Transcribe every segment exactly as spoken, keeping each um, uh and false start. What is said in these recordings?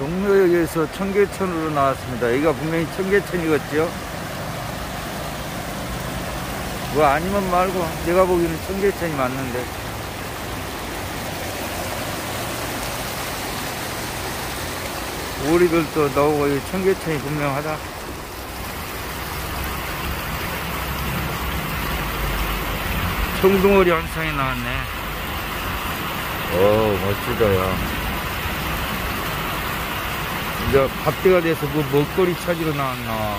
동묘역에서 청계천으로 나왔습니다. 여기가 분명히 청계천이겠죠? 뭐 아니면 말고 내가 보기에는 청계천이 맞는데. 오리들도 나오고 이 청계천이 분명하다. 청둥오리 한 상이 나왔네. 오, 멋지다, 야. 이제 밥때가 돼서 뭐 먹거리 찾으러 나왔나?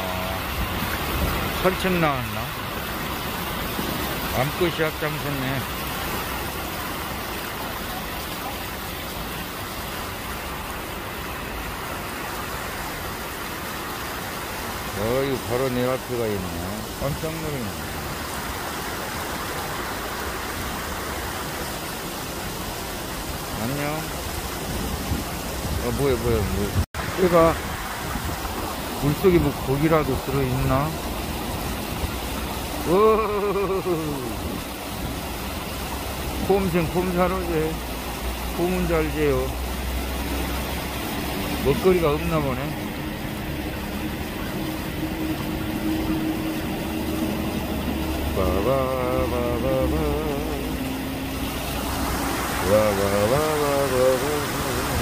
산책 나왔나? 암컷이 앞장섰네. 어, 이거 바로 내 앞에가 있네. 깜짝 놀랐네. 안녕. 어, 뭐야, 뭐야, 뭐야. 얘가 물속에 뭐 고기라도 들어있나? 오, 폼생, 폼사로제. 폼은 잘 재요. 먹거리가 없나 보네. 바바바바바. 와와와와와와.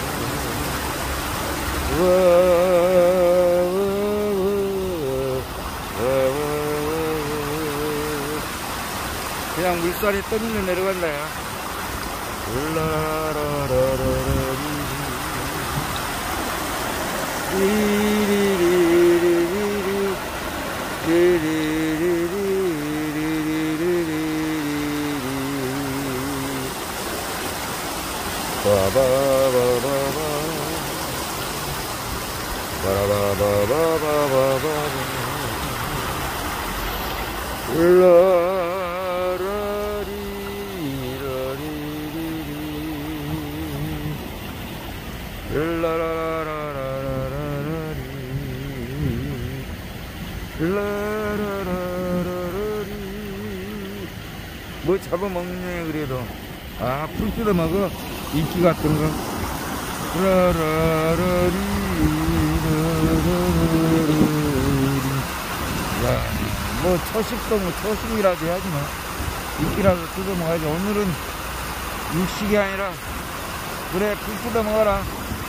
그냥 물살이 떠밀려 내려간다. 야. 바바바바바. 바라바바바바바바. 라라리라리리리. 라라라라라라리. 라라라라라리. 뭐 잡아먹네. 그래도 아, 풀 뜯어먹어. 이끼 같은 거. 라라라리. 야, 뭐 초식도 뭐 초식이라도 해야지 뭐. 이끼라도 뜯어 먹어야지. 오늘은 육식이 아니라 그래, 풀 뜯어 먹어라.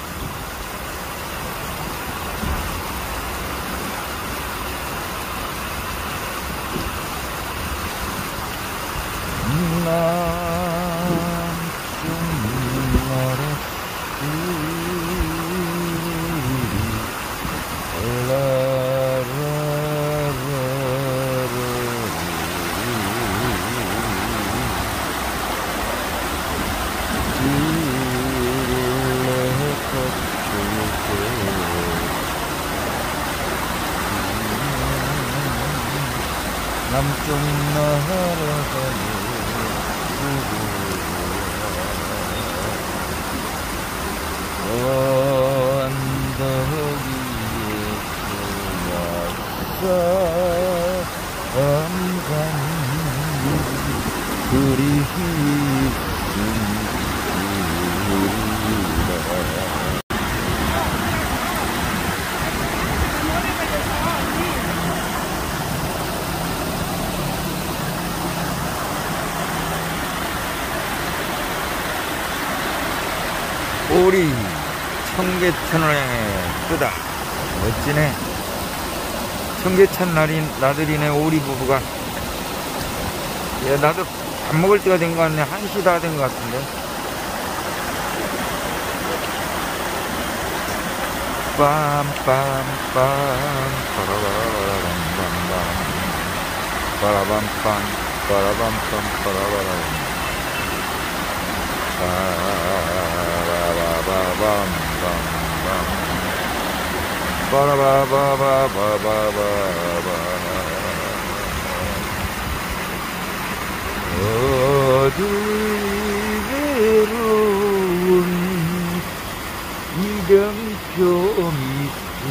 남쪽 날아가는 언덕 위에서 약간 그리움이 오리 청계천을 뜨다. 멋지네. 청계천 날인 나들이네. 오리 부부가. 야, 나도 밥 먹을 때가 된 것 같네. 한 시 다 된 것 같은데. 빰빰빰 빠라바라밤밤밤 빠라밤빰 빠라밤빰 빠라바람 빠라바밤밤밤 빠라바바바바바바바. 어디 외로운 이병표 밑에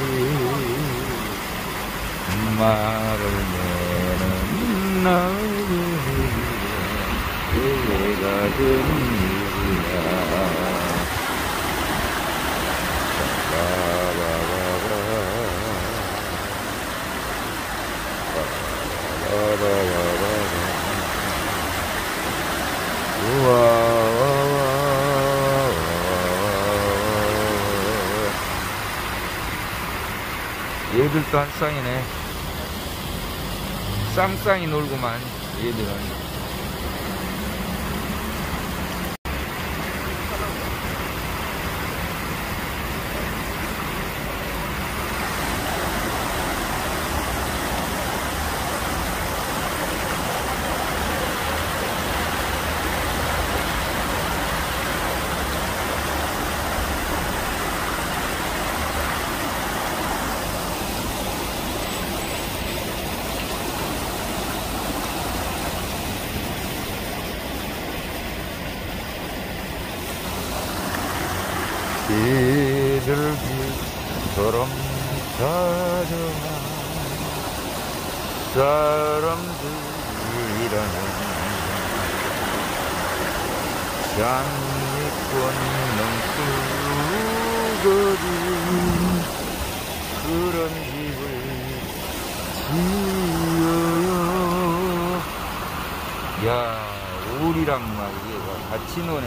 말을 내는 나를 내가 든 일이야. 얘들도 한 쌍이네. 쌍쌍이 놀구만 얘들은. 비둘기처럼 다정한 사람들이라는 장미꽃 넘수거린 그런 집을 지어요. 야, 오리랑 막 이게 같이 노네.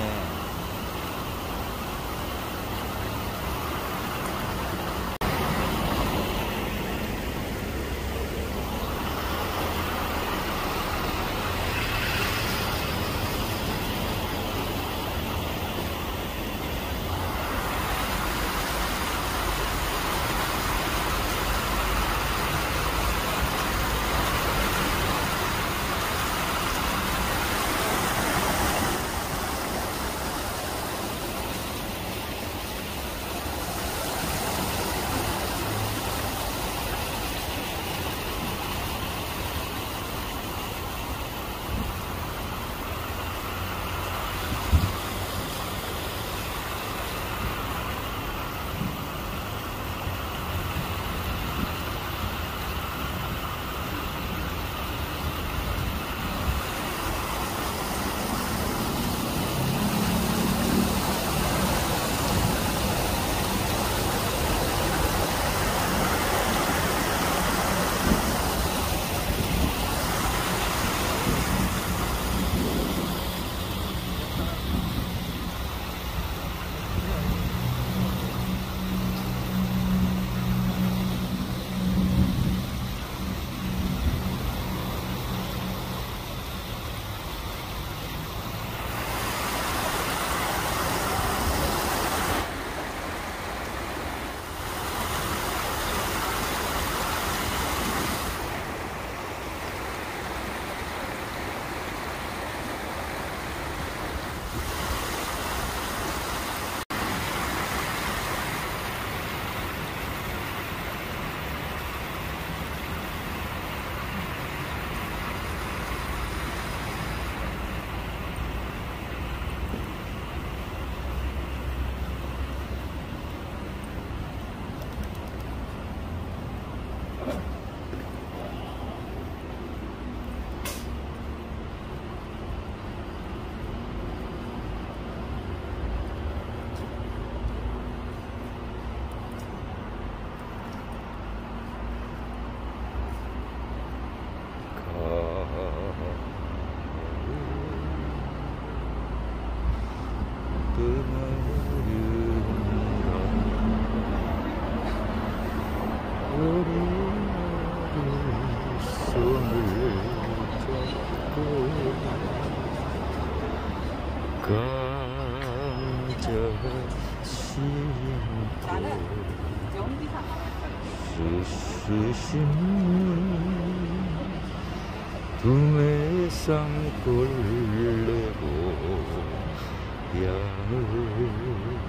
두메 쌍골레고 양을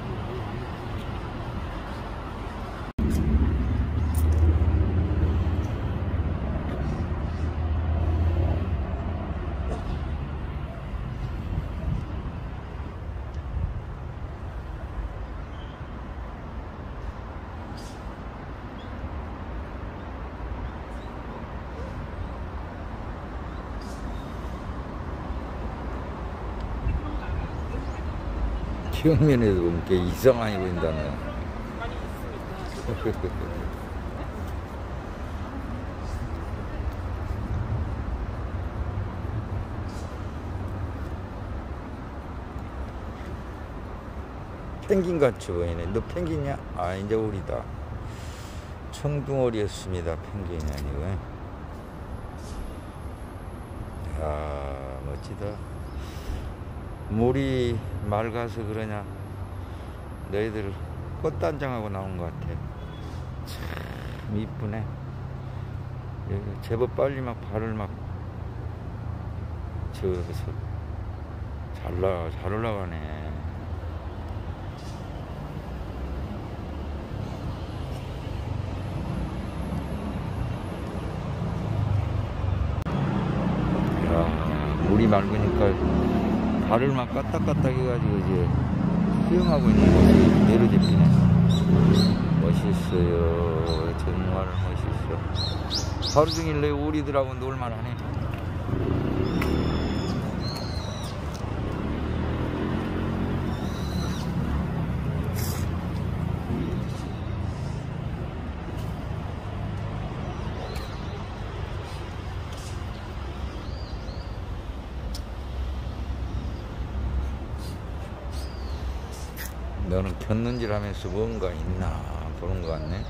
평면에서 보면 게 이상하게 보인다네. 펭귄 같이 보이네. 너 펭귄이야? 아, 이제 오리다. 청둥오리였습니다. 펭귄이 아니고. 야, 멋지다. 물이 맑아서 그러냐, 너희들 꽃단장하고 나온 것 같아. 참 이쁘네. 여기 제법 빨리 막 발을 막 저기서 잘 나, 잘 올라가네. 야, 물이 맑으니까 발을 막 까딱까딱 해가지고 이제 수영하고 있는 모습이 내려잡히네. 멋있어요. 정말 멋있어. 하루 종일 내 오리들하고 놀만하네. 너는 켰는질 하면서 뭔가 있나 보는 것 같네.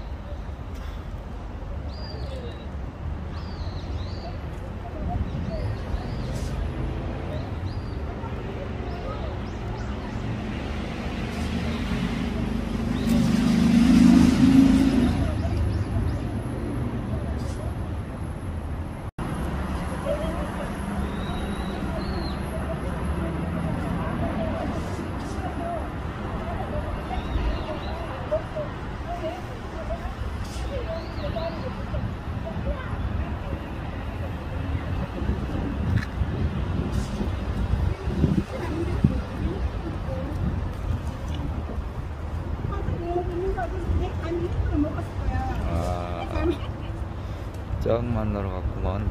짱 만나러 갔구만.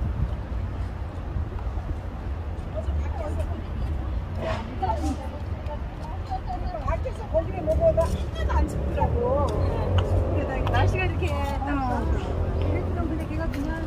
밖에서 고기를 먹어도 하나도 안 춥더라고. 날씨가 이렇게 그랬던 근데 걔가 그냥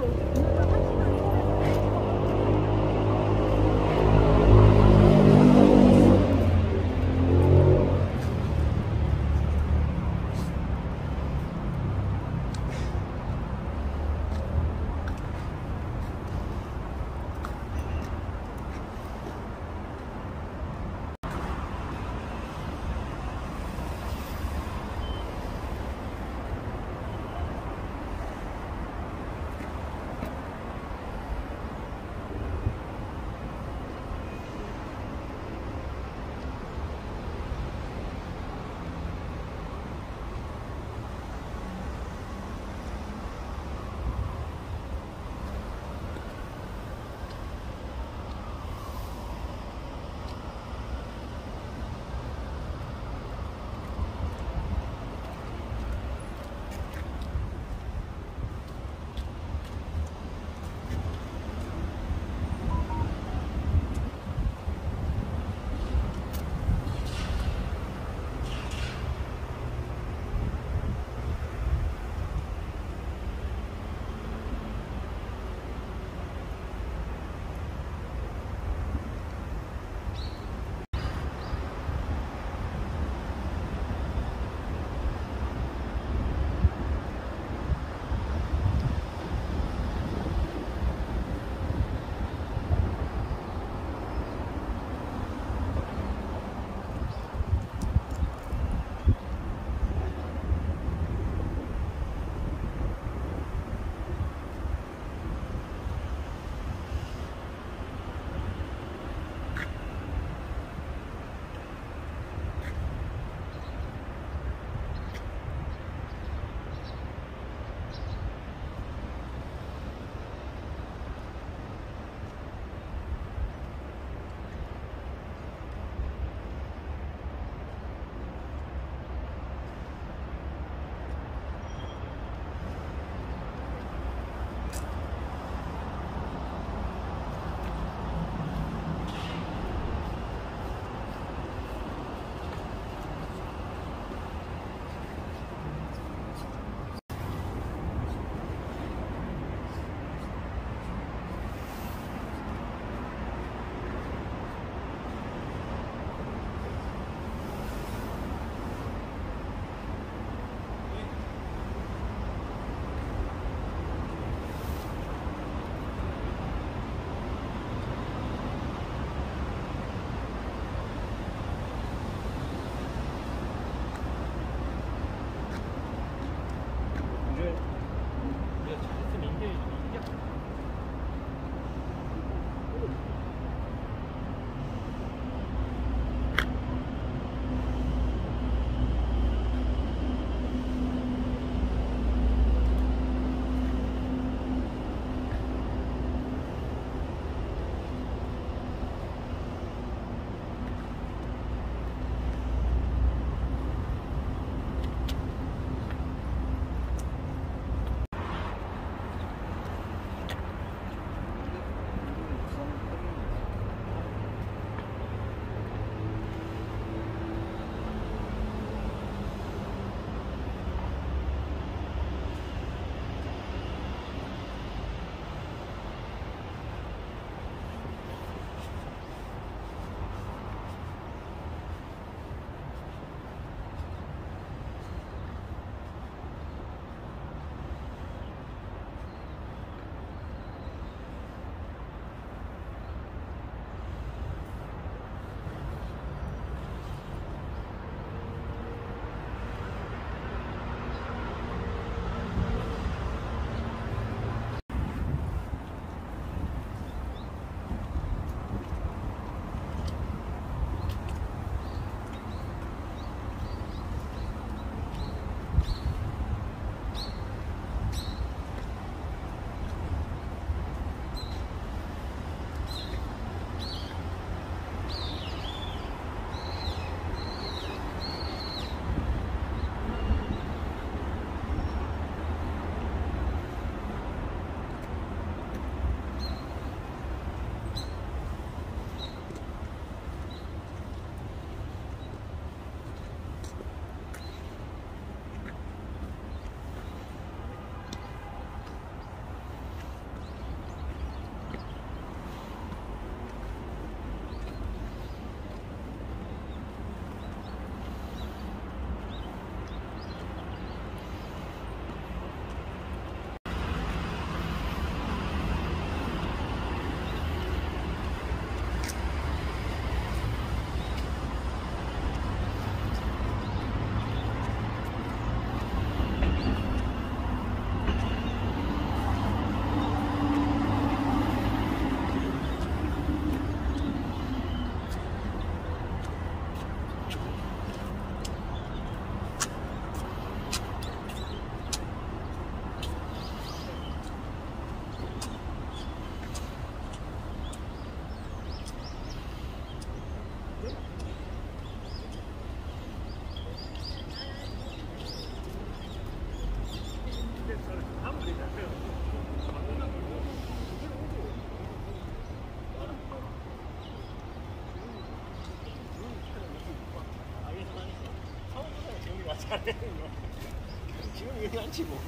지금 여기 앉지 뭐.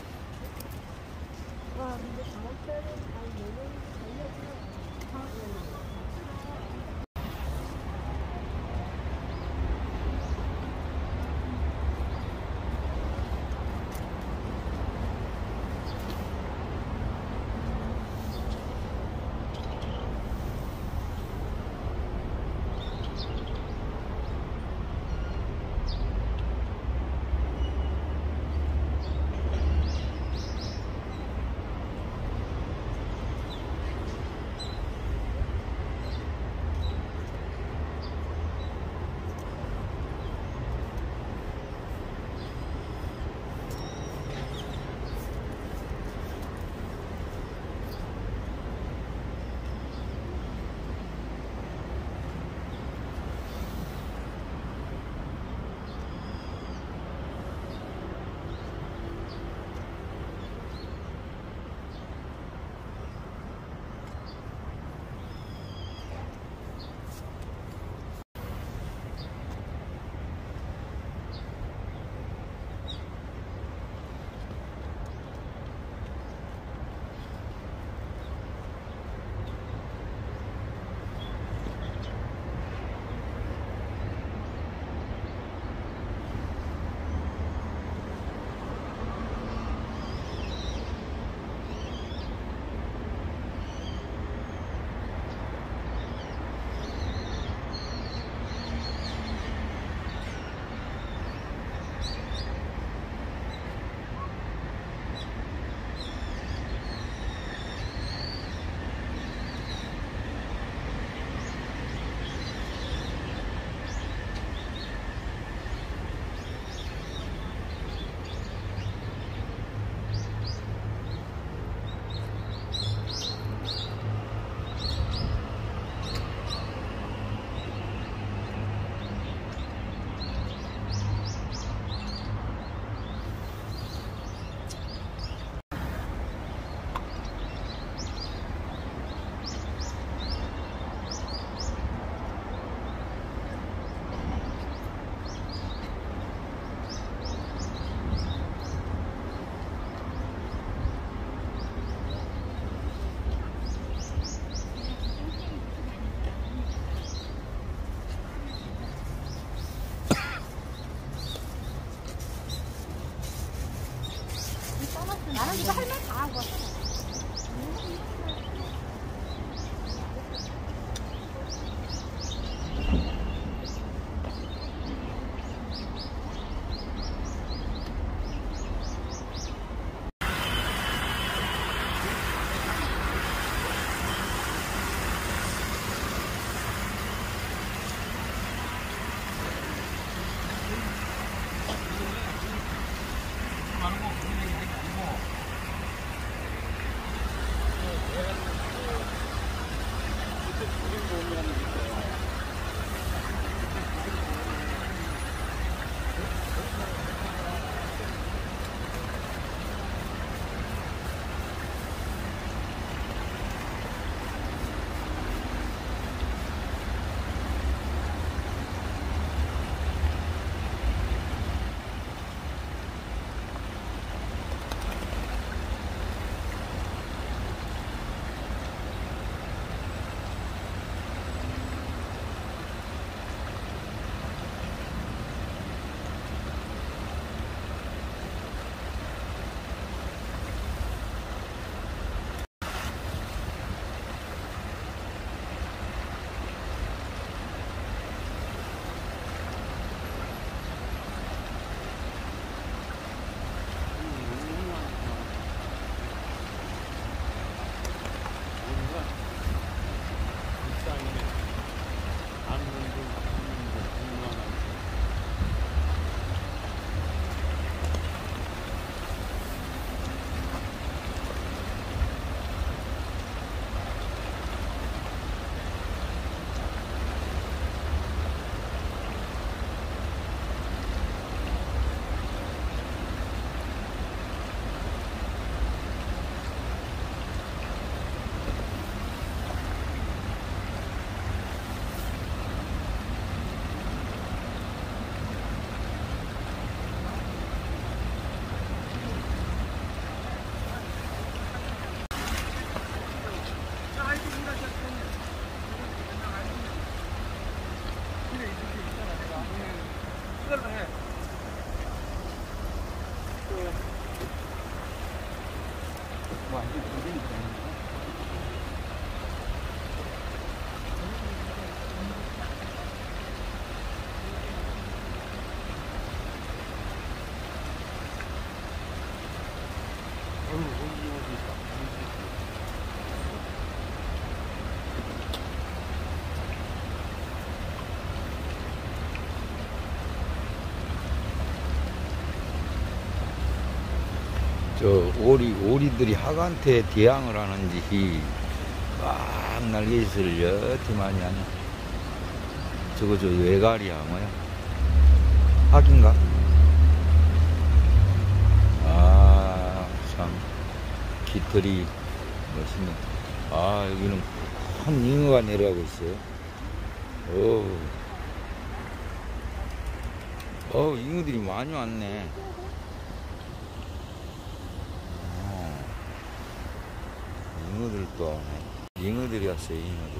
와, 근데 다음 달은 잘 내년 달려주는 나는 이거 할 말 다 하고 왔어. 저 오리 오리들이 학한테 대항을 하는지 막 날개짓을 여태 많이 하냐. 저거 저 외갈이야 뭐야? 학인가? 아 참 깃털이 멋있네. 아 여기는 큰 잉어가 내려가고 있어요. 오, 어 잉어들이 많이 왔네. 잉어들도 왔네. 잉어들이 왔어요. 잉어들.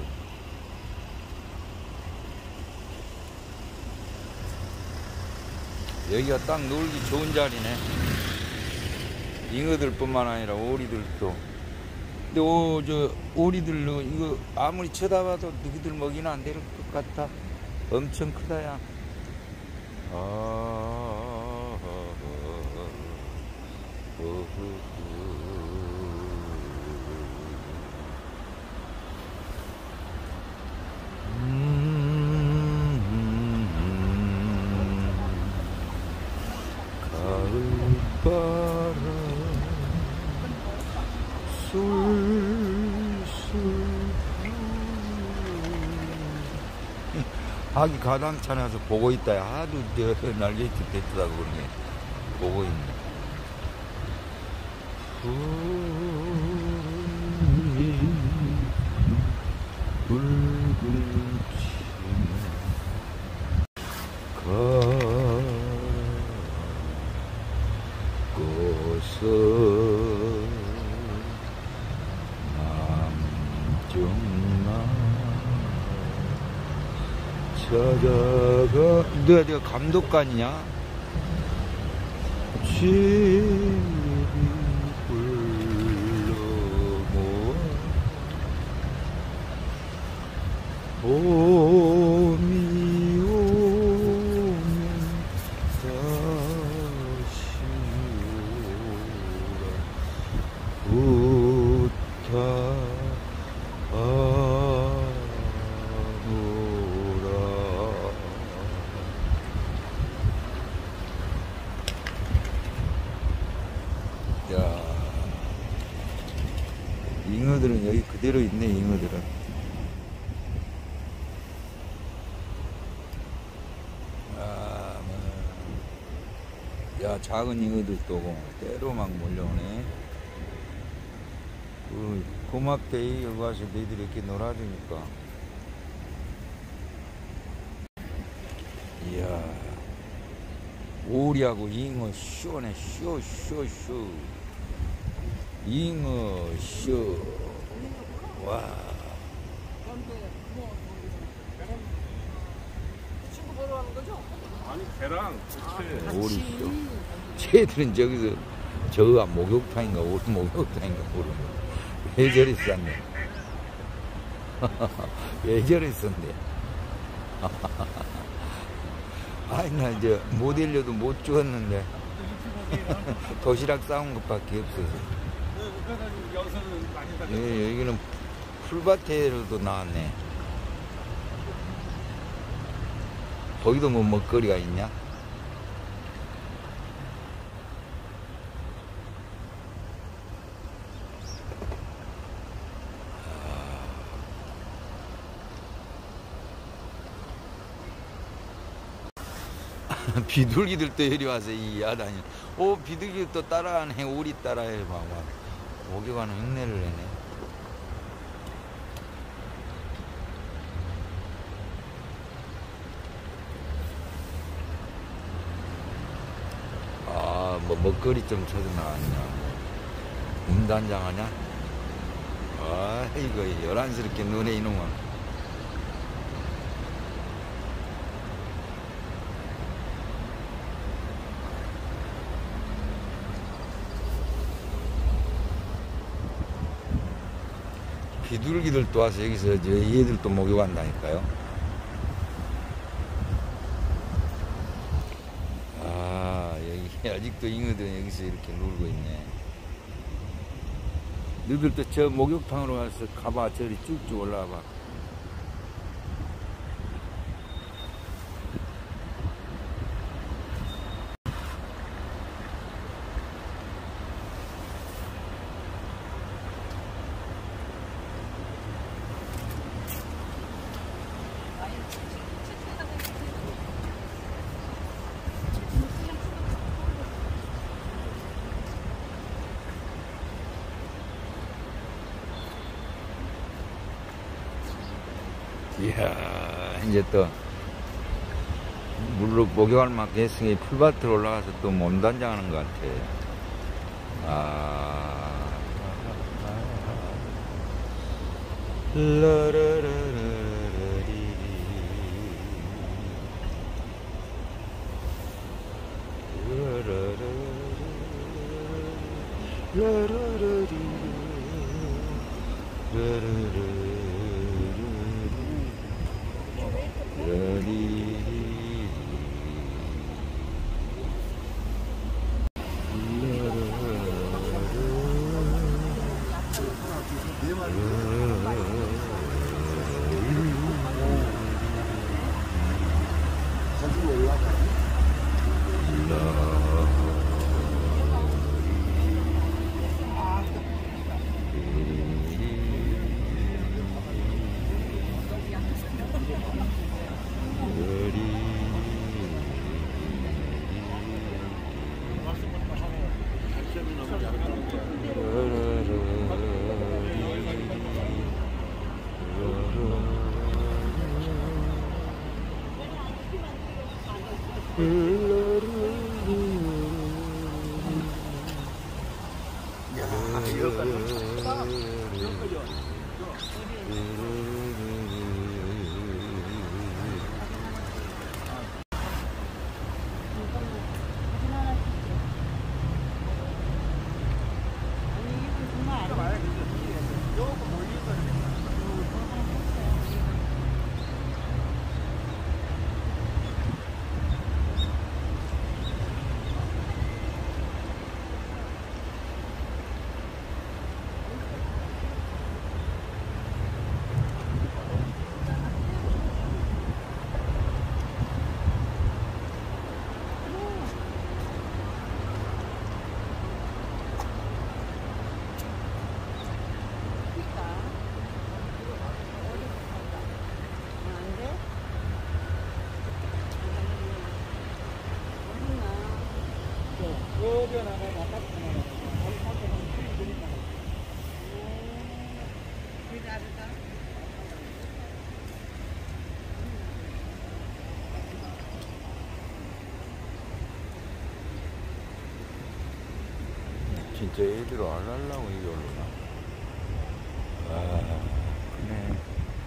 여기가 딱 놀기 좋은 자리네. 잉어들 뿐만 아니라 오리들도. 근데 오, 저 오리들로 이거 아무리 쳐다봐도 누구들 먹이는 안 될 것 같아. 엄청 크다야. 아, 아기 가당찬 와서 보고 있다. 하도 날개짓 됐다고 그러네. 보고 있네. 붉은 가고서 남정나 찾아가. 내가, 내가 감독관이냐? 지리 불러모 봄이 오면 다시 오라 부탁하노라. 야, 잉어들은 여기 그대로 있네. 잉어들은. 아, 뭐. 야, 작은 잉어들도 오고 때로 막 몰려오네. 그, 고맙대. 여기 와서 너희들이 이렇게 놀아주니까. 이야, 오리하고 잉어 쇼네. 쇼, 쇼, 쇼. 잉어 쇼. 와. 친구 보러 가는 거죠? 아니 걔랑 그치. 오리 쇼. 쟤들은 저기서 저거가 목욕탕인가 오리 목욕탕인가 모르네. 왜 저리 쌌네. 왜 저리 썼네. 아이 나 이제 모델료도 못 주었는데 도시락 싸운 것밖에 없어서. 여기서는 많이 다. 예, 여기는 풀밭에로도 나왔네. 거기도 뭐 먹거리가 있냐? 비둘기들도 이리 와서 이 야단이. 오, 비둘기도 따라하네. 오리 따라해. 막, 막. 목욕하는 흉내를 내네. 아, 뭐, 먹거리 좀 쳐서 나왔냐. 음단장 하냐? 아, 이거, 요란스럽게 눈에 이놈아. 비둘기들도 와서 여기서 저 얘들도 목욕한다니까요. 아, 여기 아직도 잉어들 여기서 이렇게 놀고 있네. 너희들도 저 목욕탕으로 와서 가봐. 저리 쭉쭉 올라와봐. 이야, 이제 또 물로 목욕할 만큼 했으니 풀밭으로 올라가서 또 몸단장하는 것 같아. 아, 라라라라라리. 라라라라리. 진짜 애들 알랄라고 이게 올라나? 아, 그네.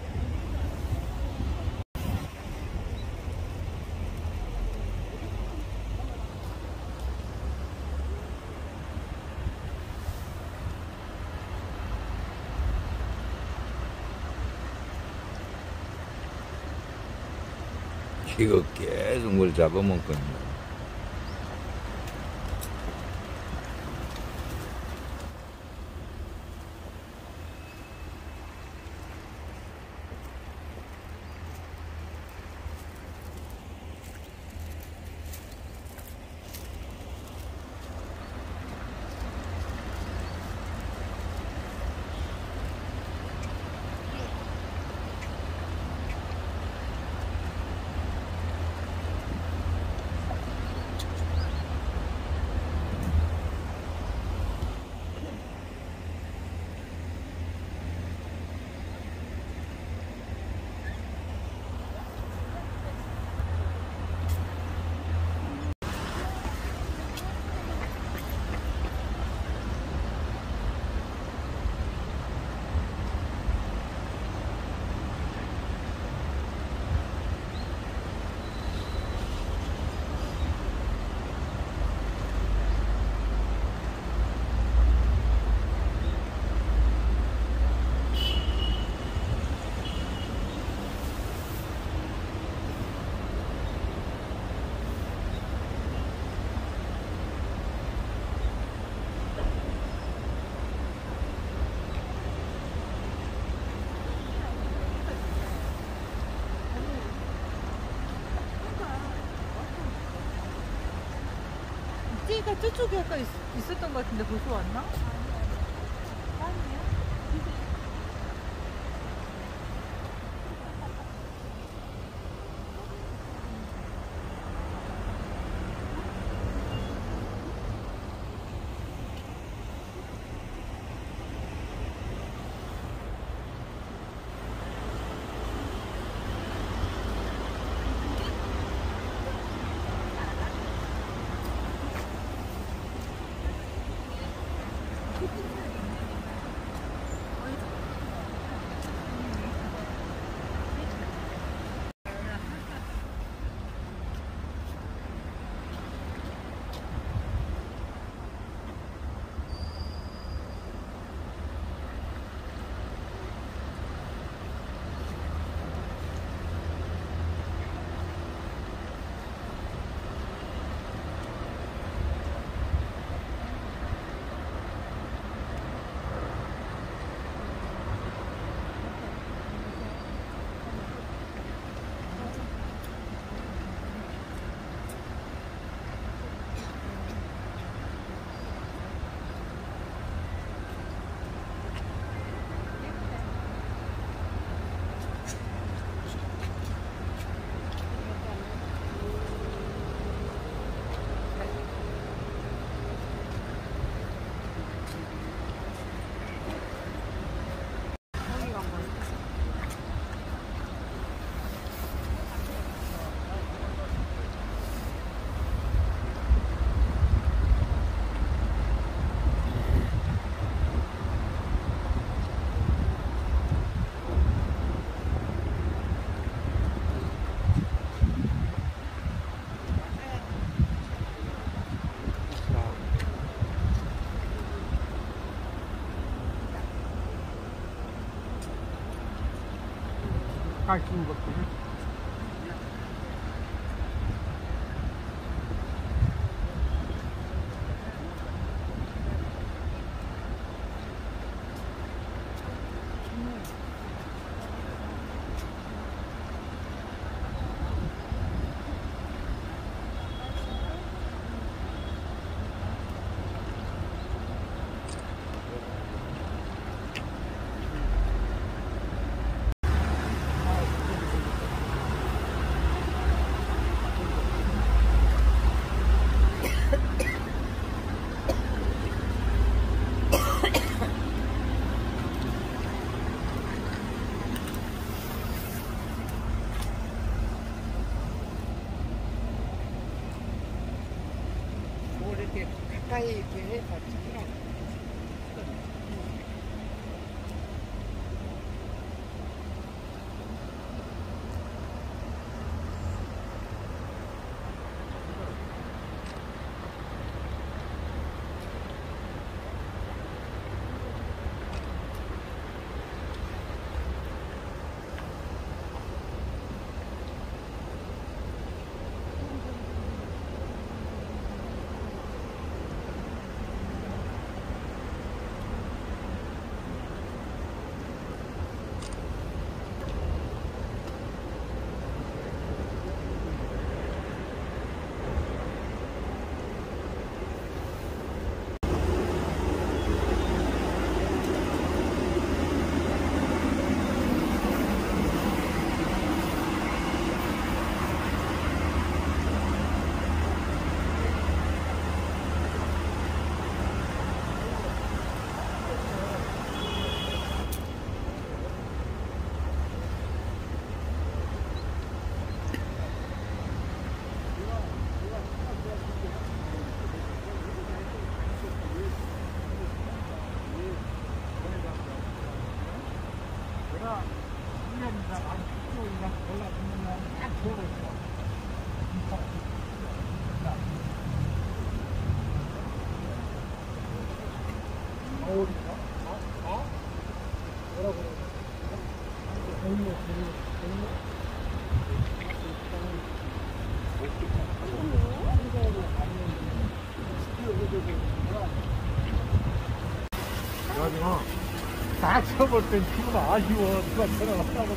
이거 계속 뭘 잡아먹거든요. 찌가 저쪽에 아까 있, 있었던 것 같은데 벌써 왔나? 가까이 쓰는 것들을. 이렇게 가까이 이렇게 해서 찍으라고. 다 쳐볼 땐 지금 아쉬워. 누가 들어갔다고.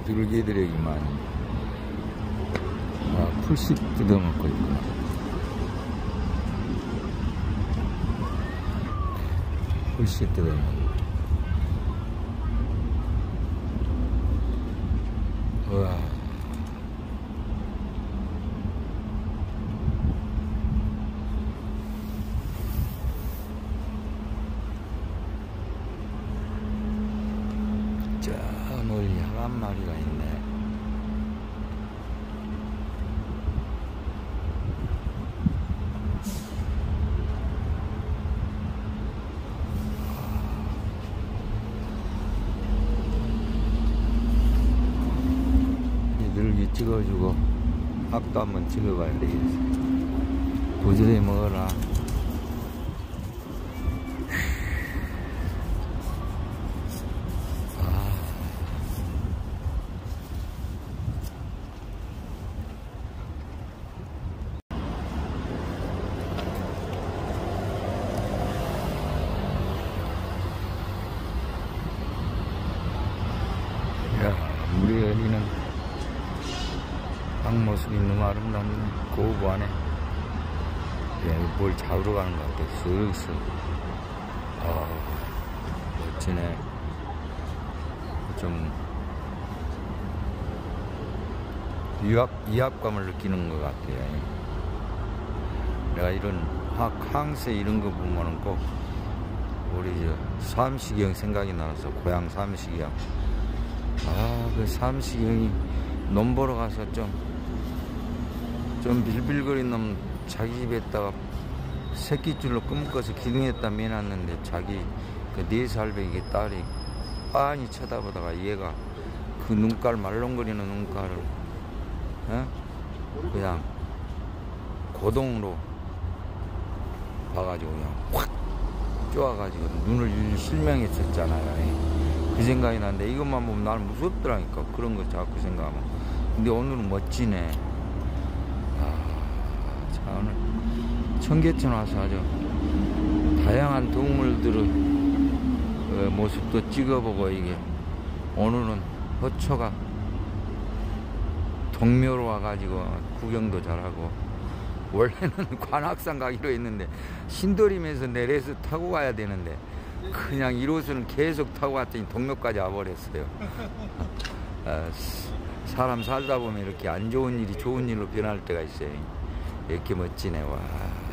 들개들이 이만 아, 풀씩 뜯어먹고 있구나. 풀씩 뜯어먹고. 우와. 저 멀리 한 마리가 있네. 늘기 찍어주고 앞도 한번 찍어봐야 되겠어. 부지런히 먹어라. 야, 물의 어리는 땅모습이 너무 아름답네. 고부하네. 야, 뭘 잡으러 가는 것 같아. 쓱쓱. 아, 멋지네. 좀 위압, 위압감을 느끼는 것 같아요. 내가 이런 학, 항세 이런 거 보면은 꼭 우리 저 삼식이 형 생각이 나서 고향 삼식이 형. 아, 그 삼식이 형이 논 보러 가서 좀, 좀 빌빌거리는 놈 자기 집에다가 새끼줄로 끊고서 기둥에다 매놨는데 자기 그 네 살배기 딸이 빤히 쳐다보다가 얘가 그 눈깔 말렁거리는 눈깔을 어? 그냥 고동으로 봐가지고 그냥 확 쪼아가지고 눈을 실명했었잖아요. 그 생각이 나는데 이것만 보면 나는 무섭더라니까. 그런 거 자꾸 생각하면. 근데 오늘은 멋지네. 아, 자, 오늘 청계천 와서 아주 다양한 동물들의 어, 모습도 찍어보고 이게 오늘은 허초가 동묘로 와가지고 구경도 잘하고. 원래는 관악산 가기로 했는데 신도림에서 내려서 타고 가야 되는데 그냥 일 호선은 계속 타고 갔더니 동묘까지 와버렸어요. 아, 사람 살다 보면 이렇게 안 좋은 일이 좋은 일로 변할 때가 있어요. 이렇게 멋지네. 와.